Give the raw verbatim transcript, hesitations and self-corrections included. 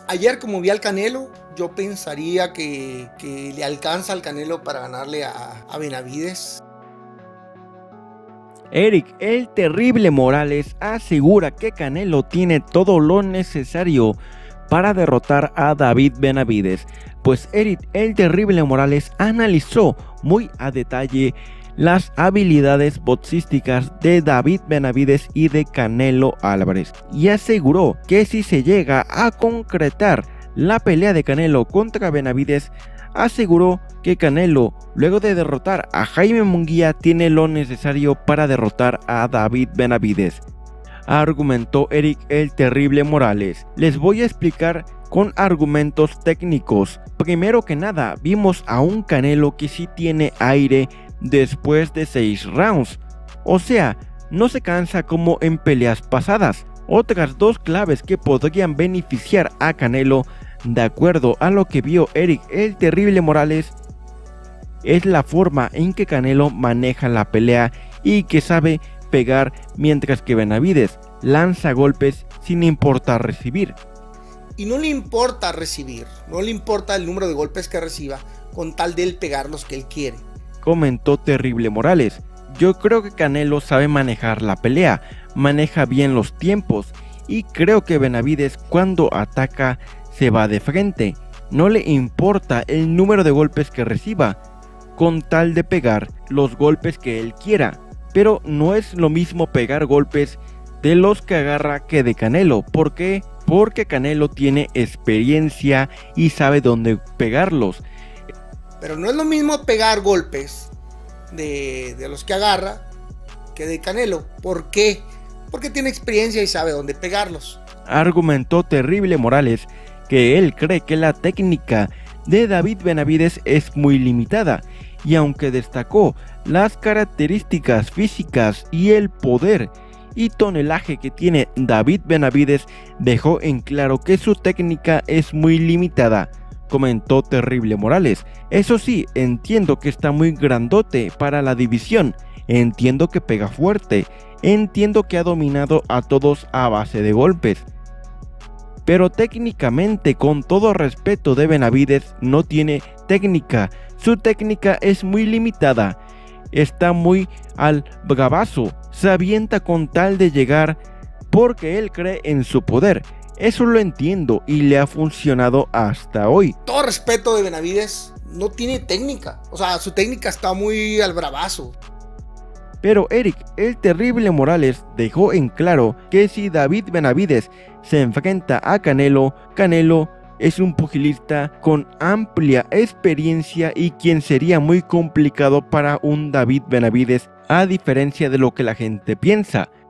Ayer, como vi al Canelo, yo pensaría que, que le alcanza al Canelo para ganarle a, a Benavides. Eric el Terrible Morales asegura que Canelo tiene todo lo necesario para derrotar a David Benavides, pues Eric el Terrible Morales analizó muy a detalle las habilidades boxísticas de David Benavides y de Canelo Álvarez, y aseguró que si se llega a concretar la pelea de Canelo contra Benavides, aseguró que Canelo, luego de derrotar a Jaime Munguía, tiene lo necesario para derrotar a David Benavides. Argumentó Eric el Terrible Morales. Les voy a explicar con argumentos técnicos. Primero que nada, vimos a un Canelo que sí tiene aire después de seis rounds, o sea, no se cansa como en peleas pasadas. Otras dos claves que podrían beneficiar a Canelo, de acuerdo a lo que vio Eric el Terrible Morales, es la forma en que Canelo maneja la pelea y que sabe pegar, mientras que Benavides lanza golpes sin importar recibir. Y no le importa recibir, no le importa el número de golpes que reciba, con tal de él pegar los que él quiere, comentó Terrible Morales. Yo creo que Canelo sabe manejar la pelea, maneja bien los tiempos, y creo que Benavides cuando ataca se va de frente, no le importa el número de golpes que reciba, con tal de pegar los golpes que él quiera. Pero no es lo mismo pegar golpes de los que agarra que de Canelo. ¿Por qué? Porque Canelo tiene experiencia y sabe dónde pegarlos. Pero no es lo mismo pegar golpes de, de los que agarra que de Canelo. ¿Por qué? Porque tiene experiencia y sabe dónde pegarlos. Argumentó Terrible Morales que él cree que la técnica de David Benavides es muy limitada, y aunque destacó las características físicas y el poder y tonelaje que tiene David Benavides, dejó en claro que su técnica es muy limitada, comentó Terrible Morales. Eso sí, entiendo que está muy grandote para la división, entiendo que pega fuerte, entiendo que ha dominado a todos a base de golpes, pero técnicamente, con todo respeto de Benavides, no tiene técnica. Su técnica es muy limitada, está muy al bravazo, se avienta con tal de llegar porque él cree en su poder. Eso lo entiendo y le ha funcionado hasta hoy. Todo respeto de Benavides, no tiene técnica, o sea, su técnica está muy al bravazo. Pero Eric el Terrible Morales dejó en claro que si David Benavides se enfrenta a Canelo, Canelo es un pugilista con amplia experiencia y quien sería muy complicado para un David Benavides, a diferencia de lo que la gente piensa.